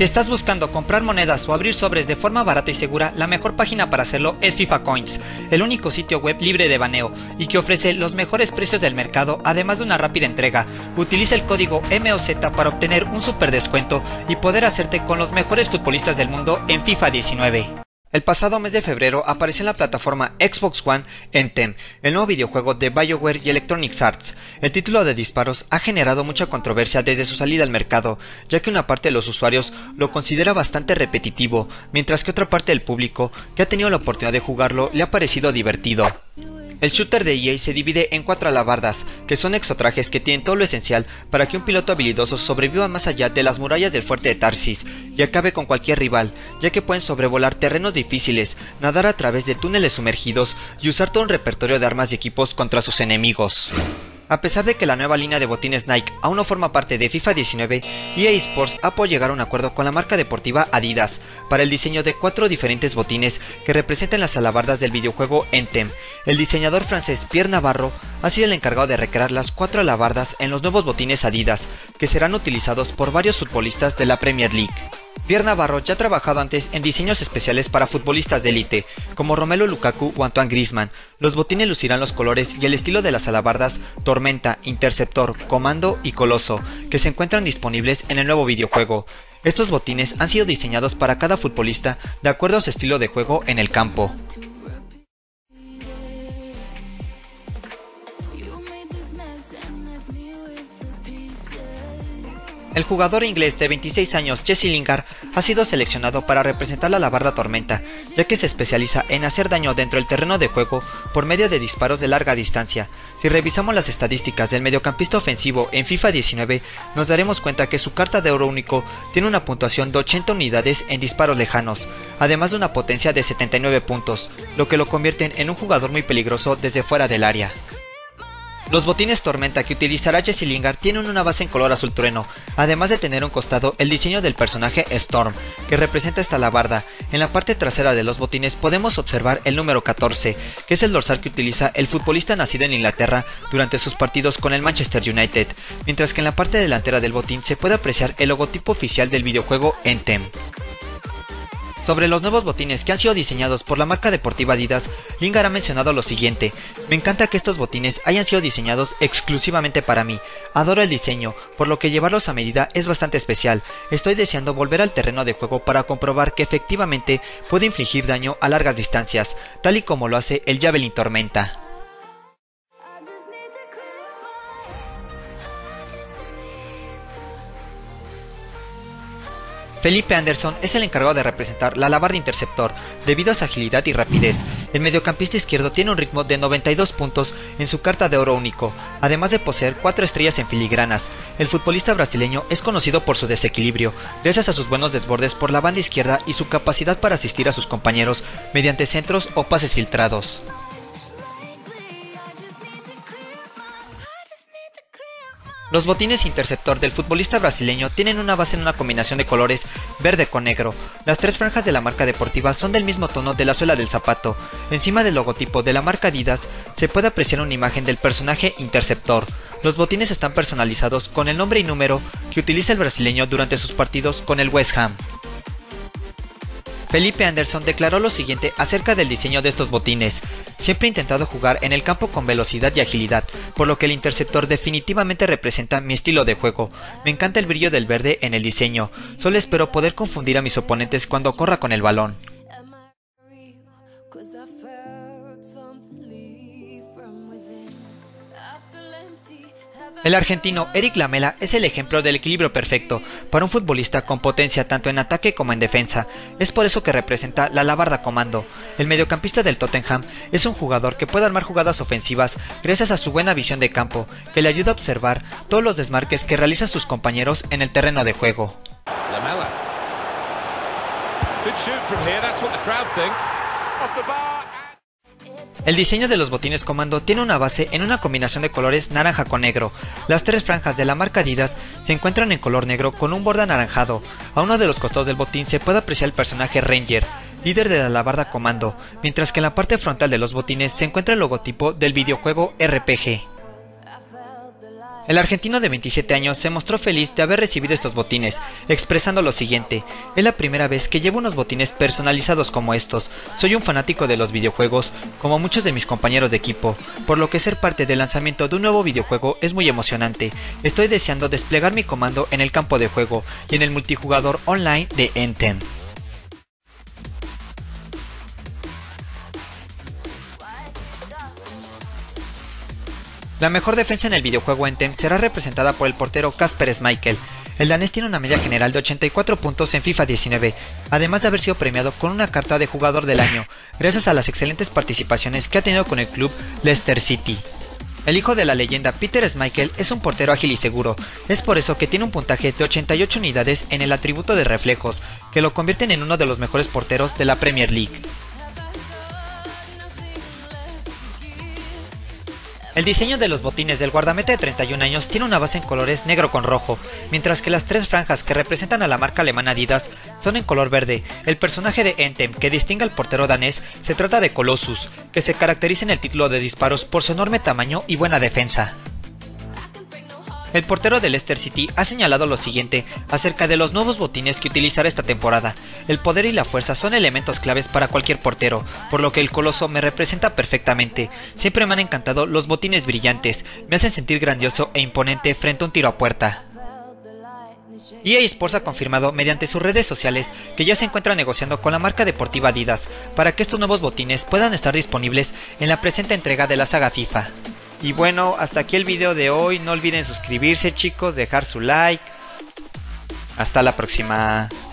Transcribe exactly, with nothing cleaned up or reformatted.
Si estás buscando comprar monedas o abrir sobres de forma barata y segura, la mejor página para hacerlo es FIFA Coins, el único sitio web libre de baneo y que ofrece los mejores precios del mercado, además de una rápida entrega. Utiliza el código M O Z para obtener un super descuento y poder hacerte con los mejores futbolistas del mundo en FIFA diecinueve. El pasado mes de febrero apareció en la plataforma Xbox One Anthem, el nuevo videojuego de BioWare y Electronic Arts. El título de disparos ha generado mucha controversia desde su salida al mercado, ya que una parte de los usuarios lo considera bastante repetitivo, mientras que otra parte del público, que ha tenido la oportunidad de jugarlo, le ha parecido divertido. El shooter de E A se divide en cuatro alabardas, que son exotrajes que tienen todo lo esencial para que un piloto habilidoso sobreviva más allá de las murallas del fuerte de Tarsis y acabe con cualquier rival, ya que pueden sobrevolar terrenos difíciles, nadar a través de túneles sumergidos y usar todo un repertorio de armas y equipos contra sus enemigos. A pesar de que la nueva línea de botines Nike aún no forma parte de FIFA diecinueve, E A Sports ha podido llegar a un acuerdo con la marca deportiva Adidas para el diseño de cuatro diferentes botines que representan las alabardas del videojuego Anthem. El diseñador francés Pierre Navarro ha sido el encargado de recrear las cuatro alabardas en los nuevos botines Adidas, que serán utilizados por varios futbolistas de la Premier League. Pierre Navarro ya ha trabajado antes en diseños especiales para futbolistas de élite, como Romelu Lukaku o Antoine Griezmann. Los botines lucirán los colores y el estilo de las alabardas Tormenta, Interceptor, Comando y Coloso, que se encuentran disponibles en el nuevo videojuego. Estos botines han sido diseñados para cada futbolista de acuerdo a su estilo de juego en el campo. El jugador inglés de veintiséis años Jesse Lingard ha sido seleccionado para representar la alabarda Tormenta, ya que se especializa en hacer daño dentro del terreno de juego por medio de disparos de larga distancia. Si revisamos las estadísticas del mediocampista ofensivo en FIFA diecinueve, nos daremos cuenta que su carta de oro único tiene una puntuación de ochenta unidades en disparos lejanos, además de una potencia de setenta y nueve puntos, lo que lo convierten en un jugador muy peligroso desde fuera del área. Los botines Tormenta que utilizará Jesse Lingard tienen una base en color azul trueno, además de tener a un costado el diseño del personaje Storm, que representa esta alabarda. En la parte trasera de los botines podemos observar el número catorce, que es el dorsal que utiliza el futbolista nacido en Inglaterra durante sus partidos con el Manchester United, mientras que en la parte delantera del botín se puede apreciar el logotipo oficial del videojuego Anthem. Sobre los nuevos botines que han sido diseñados por la marca deportiva Adidas, Lingard ha mencionado lo siguiente: me encanta que estos botines hayan sido diseñados exclusivamente para mí, adoro el diseño, por lo que llevarlos a medida es bastante especial. Estoy deseando volver al terreno de juego para comprobar que efectivamente puede infligir daño a largas distancias, tal y como lo hace el Javelin Tormenta. Felipe Anderson es el encargado de representar la alabarda Interceptor debido a su agilidad y rapidez. El mediocampista izquierdo tiene un ritmo de noventa y dos puntos en su carta de oro único, además de poseer cuatro estrellas en filigranas. El futbolista brasileño es conocido por su desequilibrio, gracias a sus buenos desbordes por la banda izquierda y su capacidad para asistir a sus compañeros mediante centros o pases filtrados. Los botines Interceptor del futbolista brasileño tienen una base en una combinación de colores verde con negro. Las tres franjas de la marca deportiva son del mismo tono de la suela del zapato. Encima del logotipo de la marca Adidas se puede apreciar una imagen del personaje Interceptor. Los botines están personalizados con el nombre y número que utiliza el brasileño durante sus partidos con el West Ham. Felipe Anderson declaró lo siguiente acerca del diseño de estos botines: siempre he intentado jugar en el campo con velocidad y agilidad, por lo que el Interceptor definitivamente representa mi estilo de juego. Me encanta el brillo del verde en el diseño, solo espero poder confundir a mis oponentes cuando corra con el balón. El argentino Eric Lamela es el ejemplo del equilibrio perfecto para un futbolista con potencia tanto en ataque como en defensa. Es por eso que representa la alabarda Comando. El mediocampista del Tottenham es un jugador que puede armar jugadas ofensivas gracias a su buena visión de campo, que le ayuda a observar todos los desmarques que realizan sus compañeros en el terreno de juego. Lamela. Good shoot from here. That's what the crowd think. Off the bar. El diseño de los botines Comando tiene una base en una combinación de colores naranja con negro. Las tres franjas de la marca Adidas se encuentran en color negro con un borde anaranjado. A uno de los costados del botín se puede apreciar el personaje Ranger, líder de la alabarda Comando, mientras que en la parte frontal de los botines se encuentra el logotipo del videojuego R P G. El argentino de veintisiete años se mostró feliz de haber recibido estos botines, expresando lo siguiente: es la primera vez que llevo unos botines personalizados como estos. Soy un fanático de los videojuegos, como muchos de mis compañeros de equipo, por lo que ser parte del lanzamiento de un nuevo videojuego es muy emocionante. Estoy deseando desplegar mi comando en el campo de juego y en el multijugador online de Anthem. La mejor defensa en el videojuego Anthem será representada por el portero Kasper Schmeichel. El danés tiene una media general de ochenta y cuatro puntos en FIFA diecinueve, además de haber sido premiado con una carta de jugador del año, gracias a las excelentes participaciones que ha tenido con el club Leicester City. El hijo de la leyenda Peter Schmeichel es un portero ágil y seguro, es por eso que tiene un puntaje de ochenta y ocho unidades en el atributo de reflejos, que lo convierten en uno de los mejores porteros de la Premier League. El diseño de los botines del guardameta de treinta y un años tiene una base en colores negro con rojo, mientras que las tres franjas que representan a la marca alemana Adidas son en color verde. El personaje de Anthem que distingue al portero danés se trata de Colossus, que se caracteriza en el título de disparos por su enorme tamaño y buena defensa. El portero de Leicester City ha señalado lo siguiente acerca de los nuevos botines que utilizará esta temporada: el poder y la fuerza son elementos claves para cualquier portero, por lo que el coloso me representa perfectamente. Siempre me han encantado los botines brillantes, me hacen sentir grandioso e imponente frente a un tiro a puerta. E A Sports ha confirmado mediante sus redes sociales que ya se encuentra negociando con la marca deportiva Adidas para que estos nuevos botines puedan estar disponibles en la presente entrega de la saga FIFA. Y bueno, hasta aquí el video de hoy. No olviden suscribirse, chicos, dejar su like. Hasta la próxima.